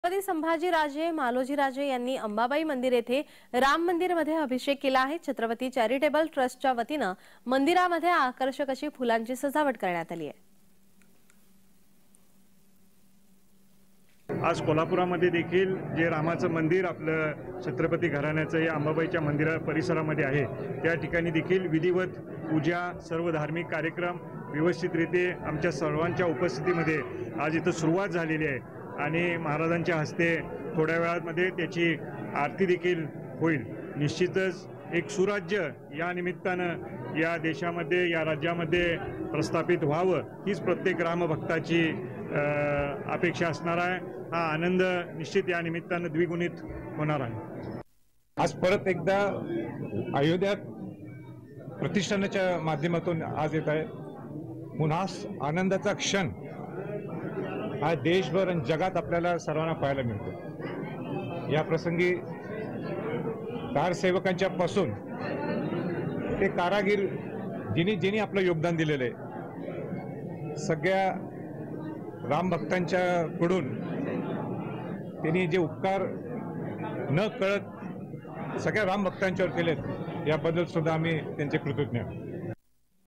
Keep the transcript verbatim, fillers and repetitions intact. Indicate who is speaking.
Speaker 1: छत्रपती संभाजीराजे मालोजीराजे यांनी अंबाबाई मंदिर येथे राम मंदिर मध्ये अभिषेक केला आहे। छत्रपती चॅरिटेबल ट्रस्टच्या वतीने मंदिरामध्ये आकर्षक अशी फुलांची सजावट करण्यात आली आहे।
Speaker 2: आज कोल्हापुरामध्ये देखील जे रामाचं मंदिर आपलं छत्रपती घराण्याचं या अंबाबाईच्या मंदिरा परिसरामध्ये आहे, त्या ठिकाणी देखील विधिवत पूजा, सर्व धार्मिक कार्यक्रम व्यवस्थितरीत्या आमच्या सर्वांच्या उपस्थितीमध्ये आज इथं सुरुवात झालेली आहे आणि महाराजांच्या हस्ते थोड्या वेळामध्ये त्याची आरती देखील होईल। निश्चितच एक सुराज्य या निमित्तानं या देशामध्ये या राज्यामध्ये प्रस्थापित व्हावं हीच प्रत्येक रामभक्ताची अपेक्षा असणार आहे। हा आनंद निश्चित या निमित्तानं द्विगुणित होणार आहे।
Speaker 3: आज परत एकदा अयोध्या प्रतिष्ठानाच्या माध्यमातून आज येत आहे। पुन्हा आनंदाचा क्षण हा देशभर आणि जगात आपल्याला सर्वांना पाहायला मिळतो। या प्रसंगी कारसेवकांच्या पासून ते कारागीर जिनी जिनी आपलं योगदान दिलेलं आहे, सगळ्या राम भक्तांच्या कडून त्यांनी जे उपकार न कळत सगळ्या राम भक्तांच्यावर केलेत, याबद्दल सुद्धा आम्ही त्यांचे कृतज्ञ आहोत।